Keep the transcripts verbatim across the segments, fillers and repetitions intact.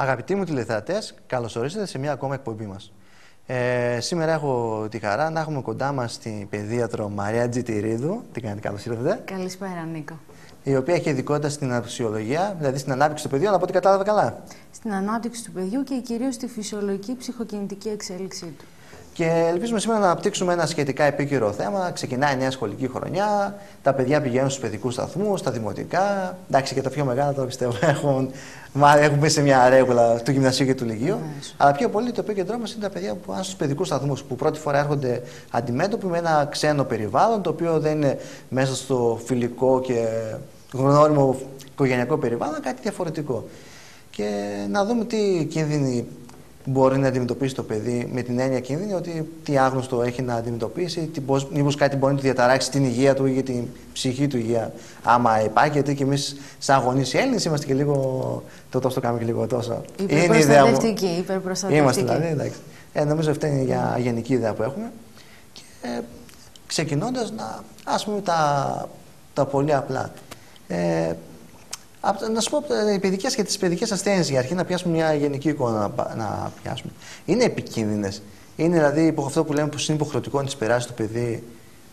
Αγαπητοί μου τηλεθεατές, καλώς ορίσατε σε μια ακόμα εκπομπή μας. Ε, σήμερα έχω τη χαρά να έχουμε κοντά μας την παιδίατρο Μαρία Τζιτηρίδου. Τι κάνετε, καλώς ήρθατε. Καλησπέρα, Νίκο. Η οποία έχει ειδικότητα στην αναπτυξιολογία, δηλαδή στην ανάπτυξη του παιδιού, αλλά από ό,τι κατάλαβα καλά. Στην ανάπτυξη του παιδιού και κυρίως στη φυσιολογική ψυχοκινητική εξέλιξή του. Και ελπίζουμε σήμερα να αναπτύξουμε ένα σχετικά επίκαιρο θέμα. Ξεκινάει η νέα σχολική χρονιά. Τα παιδιά πηγαίνουν στους παιδικούς σταθμούς, στα δημοτικά. Εντάξει, και τα πιο μεγάλα τώρα πιστεύω έχουν, έχουν μπει σε μια ρέγουλα του γυμνασίου και του λυκείου. Mm. Αλλά πιο πολύ το επίκεντρό μας είναι τα παιδιά που πάνε στους παιδικούς σταθμούς, που πρώτη φορά έρχονται αντιμέτωποι με ένα ξένο περιβάλλον, το οποίο δεν είναι μέσα στο φιλικό και γνώριμο οικογενειακό περιβάλλον, κάτι διαφορετικό. Και να δούμε τι κίνδυνοι μπορεί να αντιμετωπίσει το παιδί, με την έννοια κίνδυνη ότι τι άγνωστο έχει να αντιμετωπίσει, μήπως κάτι μπορεί να του διαταράξει την υγεία του ή για την ψυχή του υγεία. Άμα υπάρχει, γιατί και εμείς, σαν γονείς οι Έλληνες, είμαστε και λίγο. Το τόσο το κάνουμε και λίγο τόσο. Υπερπροστατευτικοί. Υπερπροστατευτικοί. Είμαστε δηλαδή, εντάξει. Ε, νομίζω αυτή είναι για γενική ιδέα που έχουμε. Και ε, ξεκινώντας, να ας πούμε τα, τα πολύ απλά. Ε, Να σου πω, οι παιδικές και τις παιδικές ασθένειες, για αρχή να πιάσουμε μια γενική εικόνα να, να πιάσουμε. Είναι επικίνδυνες. Είναι δηλαδή αυτό που λέμε πως είναι υποχρεωτικό να τις περάσει το παιδί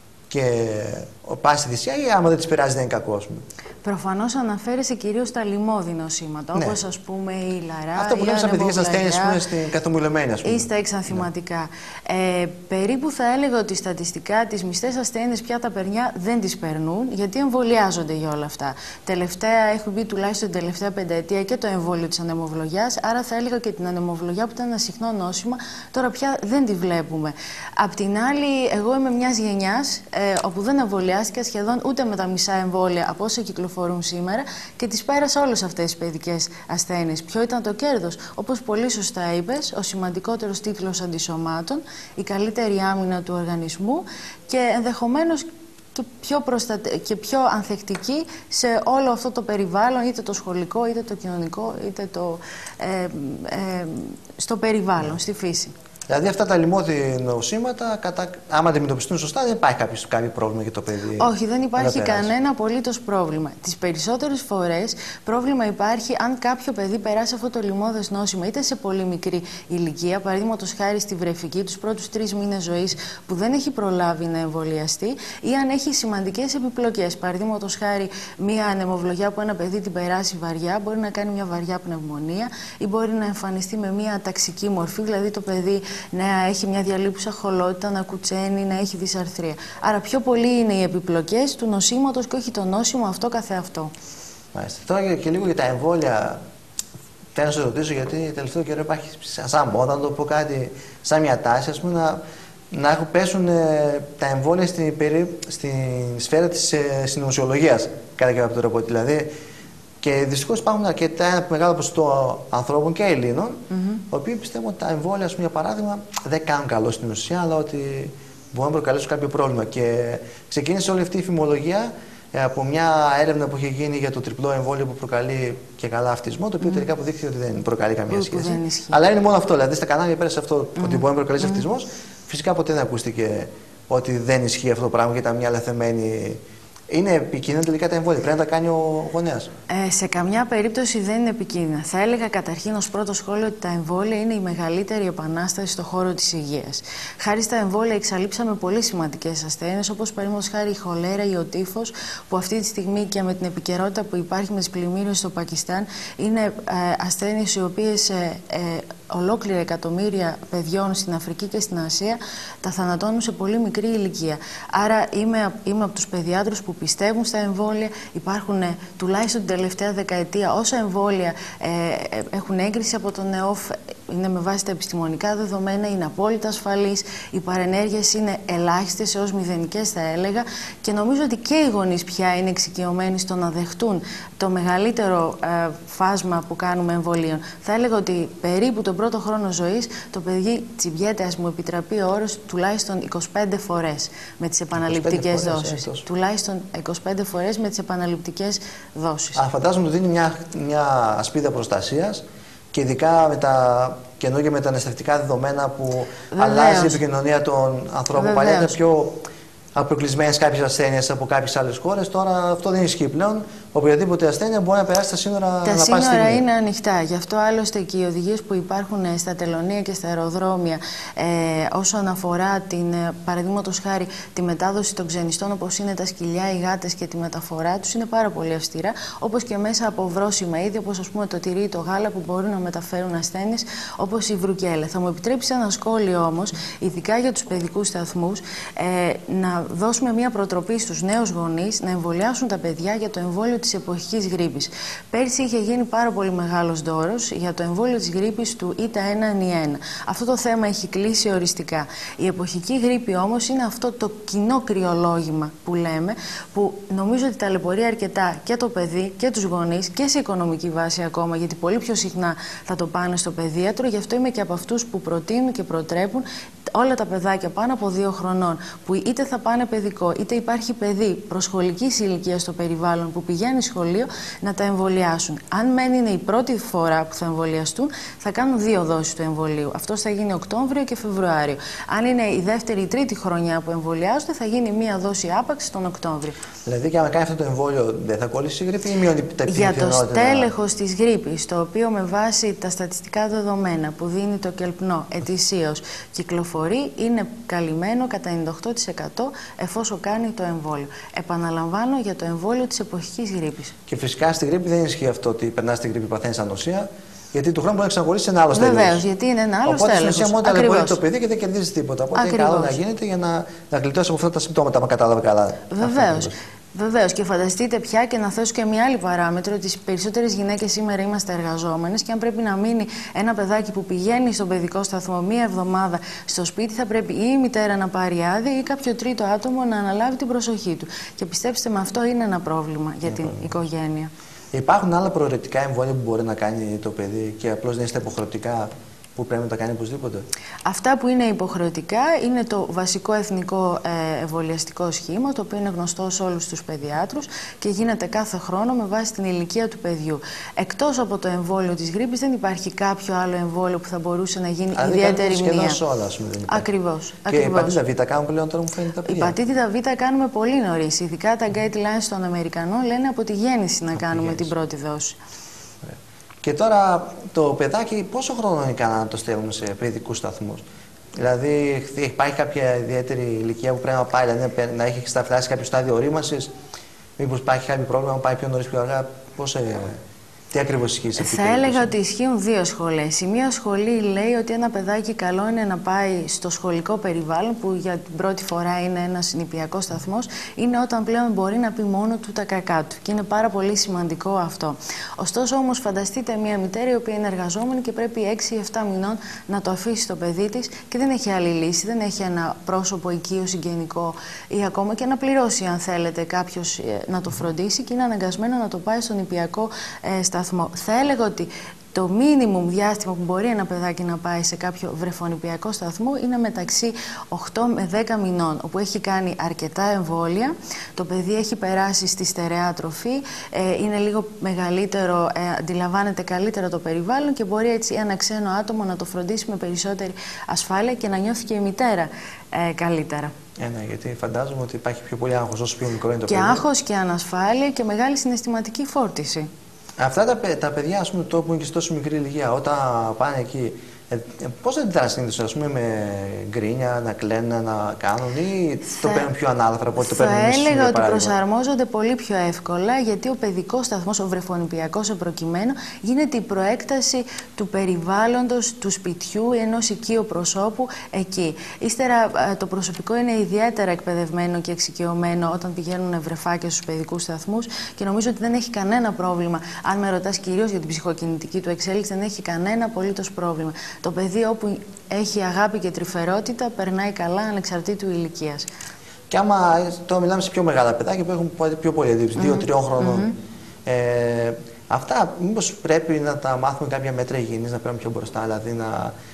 και πάση στη θυσία, ή άμα δεν τις περάσει δεν είναι κακό, ας πούμε. Προφανώς αναφέρεσαι κυρίως στα λοιμώδη νοσήματα, ναι. Όπως ας πούμε η λαρά, αυτό που λέμε σαν παιδικές ασθένειες που είναι στην καθομιλωμένη, ας πούμε. Ή στα εξανθηματικά. Ναι. Ε, περίπου θα έλεγα ότι στατιστικά τις μισθές ασθένειες πια τα παιδιά δεν τις περνούν, γιατί εμβολιάζονται για όλα αυτά. Τελευταία έχουν μπει τουλάχιστον την τελευταία πενταετία και το εμβόλιο της ανεμοβλογιάς, άρα θα έλεγα και την ανεμοβλογιά που ήταν ένα συχνό νόσημα, τώρα πια δεν τη βλέπουμε. Απ' την άλλη, εγώ είμαι μιας γενιάς ε, όπου δεν εμβολιάστηκα σχεδόν ούτε με τα μισά εμβόλια από όσα κυκλοφορούν σήμερα και τις πέρασα όλες αυτές τις παιδικές ασθένειες. Ποιο ήταν το κέρδος? Όπως πολύ σωστά είπες, ο σημαντικότερος τίτλος αντισωμάτων, η καλύτερη άμυνα του οργανισμού και ενδεχομένως και πιο, προστατε... και πιο ανθεκτική σε όλο αυτό το περιβάλλον, είτε το σχολικό, είτε το κοινωνικό, είτε το, ε, ε, στο περιβάλλον, yeah. στη φύση. Δηλαδή αυτά τα λοιμώδη νοσήματα, κατά... άμα αντιμετωπιστούν σωστά, δεν υπάρχει κάποιο, κάποιο πρόβλημα για το παιδί. Όχι, δεν υπάρχει κανένα απολύτως πρόβλημα. Τις περισσότερες φορές πρόβλημα υπάρχει αν κάποιο παιδί περάσει αυτό το λοιμώδες νόσημα είτε σε πολύ μικρή ηλικία, παραδείγματος χάρη στη βρεφική, τους πρώτους τρεις μήνες ζωής που δεν έχει προλάβει να εμβολιαστεί, ή αν έχει σημαντικές επιπλοκές. Παραδείγματος χάρη, μία ανεμοβλογιά που ένα παιδί την περάσει βαριά μπορεί να κάνει μια βαριά πνευμονία ή μπορεί να εμφανιστεί με μια αταξική μορφή, δηλαδή το παιδί να έχει μια διαλείπουσα χολότητα, να κουτσένει, να έχει δυσαρθρία. Άρα πιο πολύ είναι οι επιπλοκές του νοσήματος και όχι το νόσημο αυτό καθεαυτό. Μάλιστα. Τώρα και λίγο για τα εμβόλια. Θέλω να σε ρωτήσω, γιατί τελευταίο καιρό υπάρχει σαν μόδα, να το πω κάτι, σαν μια τάση, ας πούμε, να, να έχουν, πέσουν ε, τα εμβόλια στην, περί, στην σφαίρα της ε, συνωμοσιολογίας, κατά κάποιο τρόπο. Δηλαδή, και δυστυχώς υπάρχουν αρκετά ένα μεγάλο ποσοστό ανθρώπων και Ελλήνων, mm-hmm. οι οποίοι πιστεύουν ότι τα εμβόλια, ας πούμε, για παράδειγμα, δεν κάνουν καλό στην ουσία, αλλά ότι μπορούν να προκαλέσουν κάποιο πρόβλημα. Και ξεκίνησε όλη αυτή η φημολογία από μια έρευνα που είχε γίνει για το τριπλό εμβόλιο που προκαλεί και καλά αυτισμό, το οποίο mm. τελικά αποδείχθηκε ότι δεν προκαλεί καμία σχέση. Αλλά είναι μόνο αυτό. Δηλαδή στα κανάλια πέρασε αυτό mm. ότι μπορεί να προκαλέσει mm. αυτισμό. Φυσικά ποτέ δεν ακούστηκε ότι δεν ισχύει αυτό το πράγμα και ήταν μια λαθεμένη. Είναι επικίνδυνα τελικά τα εμβόλια? Πρέπει να τα κάνει ο γονέας? Ε, σε καμιά περίπτωση δεν είναι επικίνδυνα. Θα έλεγα καταρχήν ως πρώτο σχόλιο ότι τα εμβόλια είναι η μεγαλύτερη επανάσταση στον χώρο της υγείας. Χάρη στα εμβόλια εξαλείψαμε πολύ σημαντικές ασθένειες, όπως παραδείγματος χάρη η χολέρα ή ο τύφος, που αυτή τη στιγμή και με την επικαιρότητα που υπάρχει με τις πλημμύρες στο Πακιστάν είναι ε, ασθένειες οι οποίες ε, ε, ολόκληρα εκατομμύρια παιδιών στην Αφρική και στην Ασία τα θανατώνουν σε πολύ μικρή ηλικία. Άρα είμαι, είμαι από τους παιδιάτρους που πιστεύουν στα εμβόλια. Υπάρχουν ε, τουλάχιστον την τελευταία δεκαετία όσα εμβόλια ε, ε, έχουν έγκριση από τον ΕΟΦ, είναι με βάση τα επιστημονικά δεδομένα, είναι απόλυτα ασφαλείς, οι παρενέργειες είναι ελάχιστες έως μηδενικές θα έλεγα, και νομίζω ότι και οι γονείς πια είναι εξοικειωμένοι στο να δεχτούν το μεγαλύτερο ε, φάσμα που κάνουμε εμβολίων. Θα έλεγα ότι περίπου τον πρώτο χρόνο ζωής το παιδί τσιμπιέται, ας μου επιτραπεί ο όρος, τουλάχιστον είκοσι πέντε φορές με τις επαναληπτικές δόσεις. Ε, τουλάχιστον είκοσι πέντε φορές με τις επαναληπτικές δόσεις. Α, φαντάζομαι ότι δίνει μια, μια ασπίδα προστασίας. Και ειδικά με τα καινούργια μεταναστευτικά δεδομένα που Βεβαίως. αλλάζει η επικοινωνία των ανθρώπων. Παλιά ήταν πιο αποκλεισμένες κάποιες ασθένειες από κάποιες άλλες χώρες. Τώρα αυτό δεν ισχύει πλέον. οποιαδήποτε ασθένεια μπορεί να περάσει στα σύνορα. Τα να σύνορα πάει είναι ανοιχτά. Γι' αυτό άλλωστε και οι οδηγίες που υπάρχουν στα τελωνεία και στα αεροδρόμια ε, όσον αφορά την, παραδείγματος χάρη, τη μετάδοση των ξενιστών, όπως είναι τα σκυλιά, οι γάτες και τη μεταφορά τους, είναι πάρα πολύ αυστηρά. Όπως και μέσα από βρώσιμα είδη, όπως ας πούμε το τυρί ή το γάλα, που μπορούν να μεταφέρουν ασθένειες, όπως η βρουκέλα. Θα μου επιτρέψει ένα σχόλιο όμως, ειδικά για τους παιδικούς σταθμούς, ε, να δώσουμε μια προτροπή στους νέους γονείς να εμβολιάσουν τα παιδιά για το εμβόλιο της εποχικής γρίπης. Πέρσι είχε γίνει πάρα πολύ μεγάλος δώρος για το εμβόλιο της γρίπης του ΙΤΑ ένα εν ένα. Αυτό το θέμα έχει κλείσει οριστικά. Η εποχική γρίπη όμως είναι αυτό το κοινό κρυολόγημα που λέμε, που νομίζω ότι ταλαιπωρεί αρκετά και το παιδί και τους γονείς και σε οικονομική βάση ακόμα, γιατί πολύ πιο συχνά θα το πάνε στο παιδίατρο. Γι' αυτό είμαι και από αυτούς που προτείνουν και προτρέπουν όλα τα παιδάκια πάνω από δύο χρονών, που είτε θα πάνε παιδικό, είτε υπάρχει παιδί προσχολικής ηλικίας στο περιβάλλον που πηγαίνει σχολείο, να τα εμβολιάσουν. Αν μεν είναι η πρώτη φορά που θα εμβολιαστούν, θα κάνουν δύο δόσεις του εμβολίου. Αυτό θα γίνει Οκτώβριο και Φεβρουάριο. Αν είναι η δεύτερη ή τρίτη χρονιά που εμβολιάζονται, θα γίνει μία δόση άπαξ τον Οκτώβριο. Δηλαδή, και αν κάνει αυτό το εμβόλιο, δεν θα κολλήσει η γρίπη ή μειώνει τα πιθανότητα? Για το στέλεχος της γρίπης, το οποίο με βάση τα στατιστικά δεδομένα που δίνει το ΚΕΛΠΝΟ ετησίως κυκλοφορεί, είναι καλυμμένο κατά ενενήντα οκτώ τοις εκατό εφόσον κάνει το εμβόλιο. Επαναλαμβάνω, για το εμβόλιο της εποχικής γρίπης. Και φυσικά στη γρίπη δεν ισχύει αυτό ότι περνά στη γρίπη, παθαίνεις ανοσία, γιατί του χρόνου μπορεί να ξανακολλήσει ένα άλλο στέλεχος. Βεβαίως, γιατί είναι ένα άλλο στέλεχος. Οπότε στην ουσία μόνο ταλαιπωρεί το παιδί και δεν κερδίζει τίποτα. Οπότε Ακριβώς. είναι καλό να γίνεται για να, να γλιτώσει από αυτά τα συμπτώματα, αν κατάλαβα καλά. Βεβαίως. Βεβαίως, και φανταστείτε πια, και να θέσω και μια άλλη παράμετρο, ότι οι περισσότερες γυναίκες σήμερα είμαστε εργαζόμενες και αν πρέπει να μείνει ένα παιδάκι που πηγαίνει στον παιδικό σταθμό μία εβδομάδα στο σπίτι, θα πρέπει ή η μητέρα να πάρει άδεια ή κάποιο τρίτο άτομο να αναλάβει την προσοχή του. Και πιστέψτε με, αυτό είναι ένα πρόβλημα για την mm. οικογένεια. Υπάρχουν άλλα προαιρετικά εμβόλια που μπορεί να κάνει το παιδί και απλώς δεν είναι στα υποχρεωτικά, που πρέπει να τα κάνει οπωσδήποτε? Αυτά που είναι υποχρεωτικά είναι το βασικό εθνικό ε, εμβολιαστικό σχήμα, το οποίο είναι γνωστό σε όλους τους παιδιάτρους και γίνεται κάθε χρόνο με βάση την ηλικία του παιδιού. Εκτός από το εμβόλιο της γρίπης, δεν υπάρχει κάποιο άλλο εμβόλιο που θα μπορούσε να γίνει Αν ιδιαίτερη μνήμα. Σχεδόν σε όλα, ας πούμε, δεν υπάρχει. Ακριβώς. Και η πατήτα Β κάνουμε πλέον, τώρα μου φαίνεται τα παιδιά. Η πατήτα Β κάνουμε πολύ νωρίς. Ειδικά τα guidelines των Αμερικανών λένε από τη γέννηση να από κάνουμε γέννηση. την πρώτη δόση. Και τώρα το παιδάκι πόσο χρόνο είναι κανένα να το στέλνουν σε παιδικούς σταθμούς? Δηλαδή υπάρχει κάποια ιδιαίτερη ηλικία που πρέπει να πάει, δηλαδή να έχει φτάσει κάποιο στάδιο ορίμανσης? Μήπως υπάρχει κάποιο πρόβλημα, να πάει πιο νωρίς, πιο αργά? Πώς, ε, τι ακριβώς ισχύει σε αυτή την περίπτωση? Θα έλεγα ότι ισχύουν δύο σχολές. Η μία σχολή λέει ότι ένα παιδάκι καλό είναι να πάει στο σχολικό περιβάλλον, που για την πρώτη φορά είναι ένας νηπιακός σταθμός, είναι όταν πλέον μπορεί να πει μόνο του τα κακά του. Και είναι πάρα πολύ σημαντικό αυτό. Ωστόσο, όμως, φανταστείτε μια μητέρα η οποία είναι εργαζόμενη και πρέπει έξι εφτά μηνών να το αφήσει στο παιδί της και δεν έχει άλλη λύση, δεν έχει ένα πρόσωπο οικείο, συγγενικό ή ακόμα και να πληρώσει, αν θέλετε, κάποιος να το φροντίσει, και είναι αναγκασμένο να το πάει στο νηπιακό ε, σταθμό. Θα έλεγα ότι το μίνιμουμ διάστημα που μπορεί ένα παιδάκι να πάει σε κάποιο βρεφονηπιακό σταθμό είναι μεταξύ οκτώ με δέκα μηνών, όπου έχει κάνει αρκετά εμβόλια, το παιδί έχει περάσει στη στερεά τροφή, ε, είναι λίγο μεγαλύτερο, ε, αντιλαμβάνεται καλύτερα το περιβάλλον και μπορεί έτσι ένα ξένο άτομο να το φροντίσει με περισσότερη ασφάλεια και να νιώθει και η μητέρα ε, καλύτερα. Ε, ναι, γιατί φαντάζομαι ότι υπάρχει πιο πολύ άγχος όσο πιο μικρό είναι το και παιδί. Και άγχος και ανασφάλεια και μεγάλη συναισθηματική φόρτιση. Αυτά τα, τα παιδιά, ας πούμε, το που είναι και σε τόσο μικρή ηλικία, όταν πάνε εκεί, ε, πώς δεν αντιδράνε συνήθως, ας πούμε, με γκρίνια, να κλαίνουν, να κάνουν, ή θα, το παίρνουν πιο ανάλαφρα από ό,τι το παίρνουν εμείς? Θα έλεγα ότι προσαρμόζονται πολύ πιο εύκολα, γιατί ο παιδικός σταθμός, ο βρεφονηπιακός προκειμένου, γίνεται η προέκταση του περιβάλλοντος, του σπιτιού, ενός οικείου προσώπου εκεί. Ύστερα το προσωπικό είναι ιδιαίτερα εκπαιδευμένο και εξοικειωμένο όταν πηγαίνουν βρεφάκια στους παιδικούς σταθμούς και νομίζω ότι δεν έχει κανένα πρόβλημα. Αν με ρωτάς κυρίως για την ψυχοκινητική του εξέλιξη, δεν έχει κανένα απολύτως πρόβλημα. Το παιδί όπου έχει αγάπη και τρυφερότητα περνάει καλά ανεξαρτήτου ηλικίας. Και άμα τώρα μιλάμε σε πιο μεγάλα παιδάκια που έχουν πιο πολύ εντύπωση, δύο τριών χρόνων, mm-hmm. ε, αυτά μήπως πρέπει να τα μάθουμε κάποια μέτρα υγιεινής, να παίρνουμε πιο μπροστά, δηλαδή να...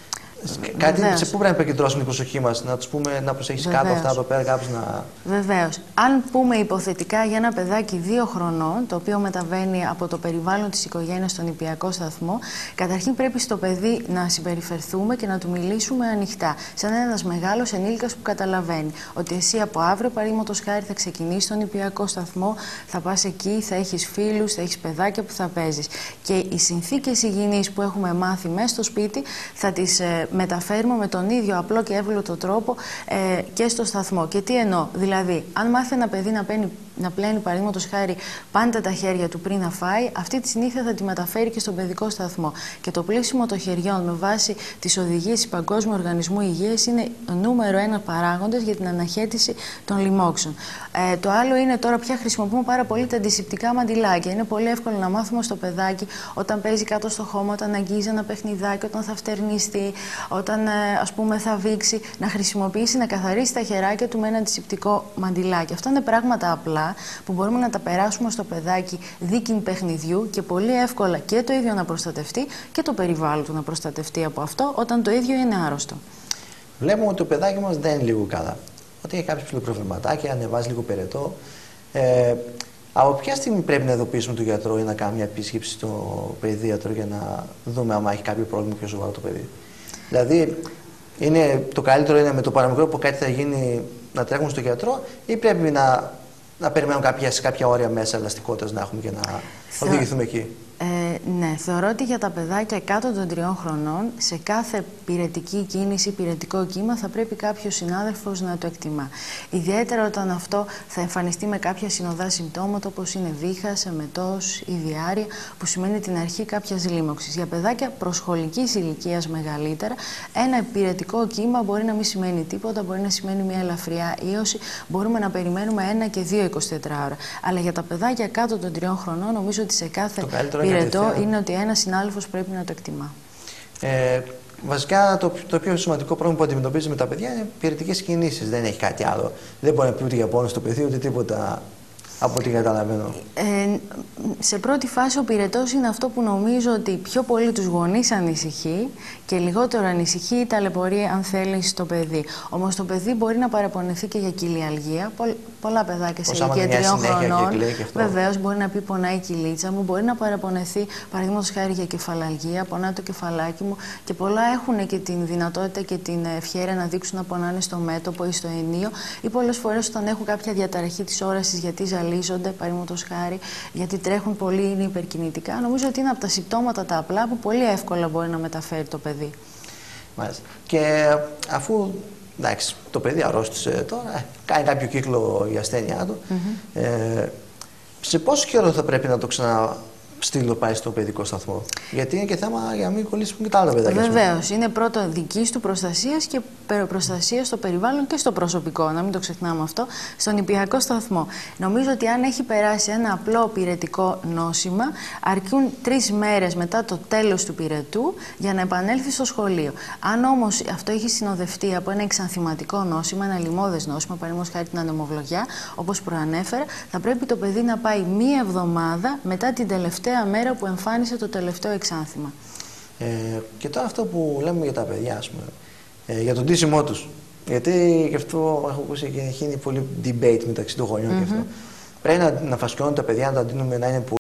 Κάτι σε πού πρέπει να επικεντρώσουμε την προσοχή μας, να τους πούμε να προσέχεις κάτω αυτά εδώ πέρα, κάποιος να. Βεβαίως. Αν πούμε υποθετικά για ένα παιδάκι δύο χρονών, το οποίο μεταβαίνει από το περιβάλλον της οικογένειας στον νηπιακό σταθμό, καταρχήν πρέπει στο παιδί να συμπεριφερθούμε και να του μιλήσουμε ανοιχτά. Σαν ένας μεγάλος ενήλικας που καταλαβαίνει ότι εσύ από αύριο, παραδείγματος χάρη, θα ξεκινήσεις στον νηπιακό σταθμό, θα πας εκεί, θα έχεις φίλους, θα έχεις παιδάκια που θα παίζεις. Και οι συνθήκες υγιεινής που έχουμε μάθει μέσα στο σπίτι θα τις ε, μεταφέρουμε με τον ίδιο απλό και εύγλωτο τρόπο ε, και στο σταθμό. Και τι εννοώ, δηλαδή, αν μάθει ένα παιδί να παίρνει να πλένει παραδείγματος χάρη πάντα τα χέρια του πριν να φάει, αυτή τη συνήθεια θα τη μεταφέρει και στον παιδικό σταθμό. Και το πλύσιμο των χεριών με βάση τις οδηγίες του Παγκόσμιου Οργανισμού Υγείας είναι ο νούμερο ένα παράγοντας για την αναχέτηση των λοιμόξεων. Ε, το άλλο είναι τώρα πια χρησιμοποιούμε πάρα πολύ τα αντισηπτικά μαντιλάκια. Είναι πολύ εύκολο να μάθουμε στο παιδάκι όταν παίζει κάτω στο χώμα, όταν αγγίζει ένα παιχνιδάκι, όταν θα φτερνιστεί, όταν ε, ας πούμε θα βήξει, να χρησιμοποιήσει, να καθαρίσει τα χεράκια του με ένα αντισηπτικό μαντιλάκι. Αυτά είναι πράγματα απλά που μπορούμε να τα περάσουμε στο παιδάκι δίκην παιχνιδιού και πολύ εύκολα και το ίδιο να προστατευτεί και το περιβάλλον του να προστατευτεί από αυτό όταν το ίδιο είναι άρρωστο. Βλέπουμε ότι το παιδάκι μας δεν είναι λίγο καλά. Ότι έχει κάποιο προβληματάκια, ανεβάζει λίγο περαιτό. Ε, από ποια στιγμή πρέπει να ειδοποιήσουμε τον γιατρό ή να κάνουμε μια επίσκεψη στο παιδίατρο για να δούμε αν έχει κάποιο πρόβλημα πιο σοβαρό το παιδί? Δηλαδή, είναι, το καλύτερο είναι με το παραμικρό που κάτι θα γίνει να τρέχουμε στον γιατρό ή πρέπει να. Να περιμένουμε κάποια, σε κάποια όρια μέσα ελαστικότητας να έχουμε και να Θεω... οδηγηθούμε εκεί? Ε, ναι, θεωρώ ότι για τα παιδάκια κάτω των τριών χρονών σε κάθε πυρετική κίνηση, πυρετικό κύμα θα πρέπει κάποιος συνάδελφος να το εκτιμά. Ιδιαίτερα όταν αυτό θα εμφανιστεί με κάποια συνοδά συμπτώματα όπως είναι βήχας, εμετός ή διάρρεια, που σημαίνει την αρχή κάποιας λίμωξης. Για παιδάκια προσχολικής ηλικίας μεγαλύτερα, ένα πυρετικό κύμα μπορεί να μην σημαίνει τίποτα, μπορεί να σημαίνει μια ελαφριά ίωση, μπορούμε να περιμένουμε ένα και δύο εικοσιτετράωρα. Αλλά για τα παιδάκια κάτω των τριών χρονών, νομίζω ότι σε κάθε πυρετό είναι ότι ένας συνάδελφος πρέπει να το εκτιμά. Ε, βασικά το, το πιο σημαντικό πρόβλημα που αντιμετωπίζει με τα παιδιά είναι πυρετικές κινήσεις. Δεν έχει κάτι άλλο. Δεν μπορεί να πει ούτε για πόνο στο παιδί ούτε τίποτα από ό,τι καταλαβαίνω. Ε, σε πρώτη φάση ο πυρετός είναι αυτό που νομίζω ότι πιο πολύ τους γονείς ανησυχεί και λιγότερο ανησυχεί η ταλαιπωρία, αν θέλει, στο παιδί. Όμως το παιδί μπορεί να παραπονεθεί και για κοιλιαλγία. Πο, πολλά παιδάκια σε ηλικία τριών χρονών βεβαίως μπορεί να πει πονάει η κοιλίτσα μου, μπορεί να παραπονεθεί παραδείγματος χάρη για κεφαλαλγία, πονάει το κεφαλάκι μου, και πολλά έχουν και την δυνατότητα και την ευχέρεια να δείξουν να πονάνε στο μέτωπο ή στο ενίο, ή πολλές φορές όταν έχουν κάποια διαταραχή της όρασης γιατί ζαλίζονται, παραδείγματος χάρη, γιατί τρέχουν πολύ, είναι υπερκινητικά. Νομίζω ότι είναι από τα συμπτώματα τα απλά που πολύ εύκολα μπορεί να μεταφέρει το παιδί. Μάλιστα. Και αφού εντάξει, το παιδί αρρώστησε τώρα, ε, κάνει κάποιο κύκλο η ασθένειά του, mm-hmm. ε, σε πόσο καιρό θα πρέπει να το ξαναστείλω πάει στο παιδικό σταθμό? Γιατί είναι και θέμα για να μην κολλήσουμε και τα άλλα παιδάκια. Βεβαίως. Είναι πρώτο δικής του προστασίας και προστασία στο περιβάλλον και στο προσωπικό, να μην το ξεχνάμε αυτό, στον νηπιακό σταθμό. Νομίζω ότι αν έχει περάσει ένα απλό πυρετικό νόσημα, αρκούν τρεις μέρες μετά το τέλος του πυρετού για να επανέλθει στο σχολείο. Αν όμως αυτό έχει συνοδευτεί από ένα εξανθηματικό νόσημα, ένα λιμώδες νόσημα, παραδείγματος χάρη την ανεμοβλογιά, όπως προανέφερα, θα πρέπει το παιδί να πάει μία εβδομάδα μετά την τελευταία μέρα που εμφάνισε το τελευταίο εξάνθημα. Ε, και τώρα αυτό που λέμε για τα παιδιά, ας πούμε, ε, για τον ντύσιμό τους. Γιατί γι' αυτό έχω ακούσει και έχει γίνει πολύ debate μεταξύ των γονιών mm-hmm. και αυτό. Πρέπει να, να φασκιώνουν τα παιδιά, να τα ντύνουμε να είναι πολύ